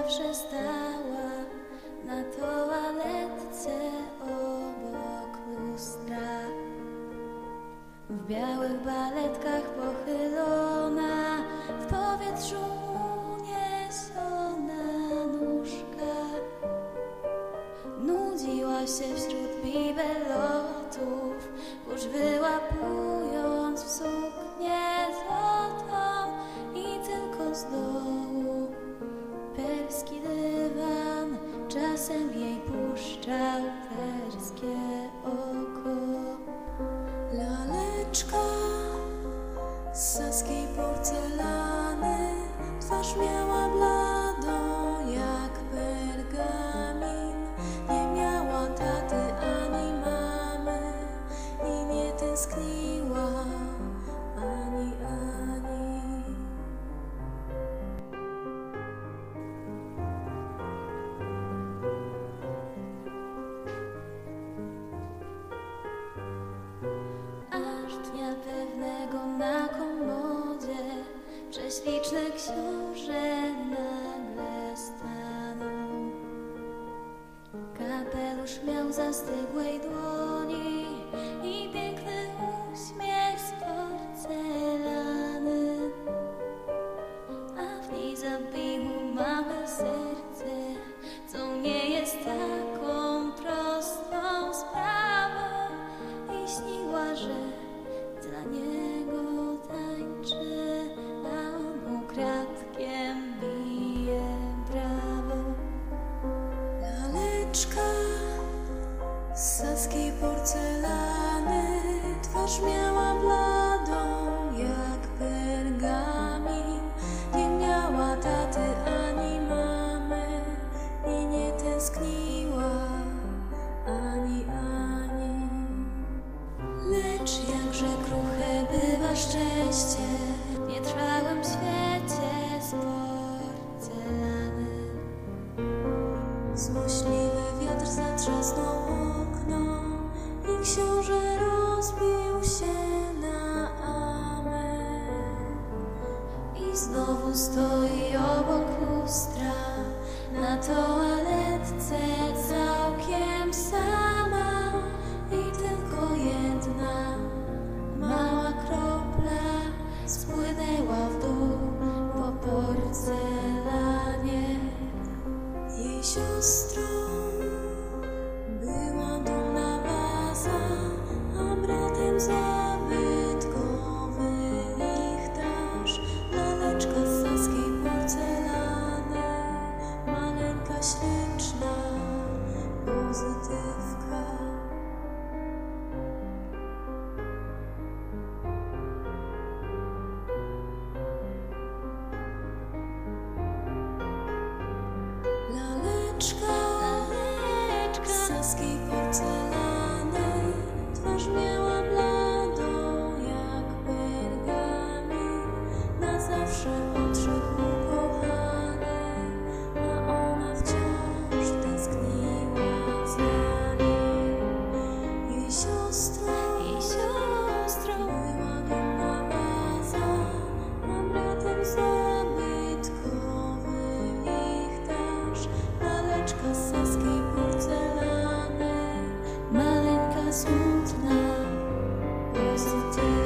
zawsze stała na toaletce obok lustra. W białych baletkach pochylona, w powietrzu uniesiona nóżka. Nudziła się wśród bibelotów, kurz wyłapując w suknię złotą i tylko z dołu perski dywan czasem jej puszczał perskie oko. Laleczka z saskiej porcelany, twarz miała bladą jak pergamin. Nie miała taty ani mamy i nie tęskniła ani. Aż dnia pewnego na komodzie prześliczne książę nagle stanął. Kapelusz miał zastygłej dłoni i piękny uśmiech z porcelany, a w niej zabiło małe serce, co nie jest taką prostą sprawą, i śniła, że dla niego tańczy, a on ukradkiem bije brawo. Laleczka z saskiej porcelany, twarz miała bladą jak pergamin. Nie miała taty ani mamy i nie tęskniła ani. Lecz jakże kruche bywa szczęście w nietrwałym świecie z porcelany. Złośliwy wiatr zatrzasnął okno i książę rozbił się na amen. I znowu stoi obok lustra na toaletce całkiem sama, i tylko jedna mała kropla spłynęła w dół po porcelanie. Jej siostrą była dumna waza, a bratem zabytkowy lichtarz. Laleczka z saskiej porcelany, maleńka śliczna pozytywka. Laleczka z saskiej porcelany, twarz miała bladą jak pergamin. Na zawsze odszedł ukochany, a ona wciąż tęskniła za nim. Jej siostrą była dumna waza, a bratem zabytkowy lichtarz. Laleczka z saskiej porcelany, maleńka smutna pozytywka.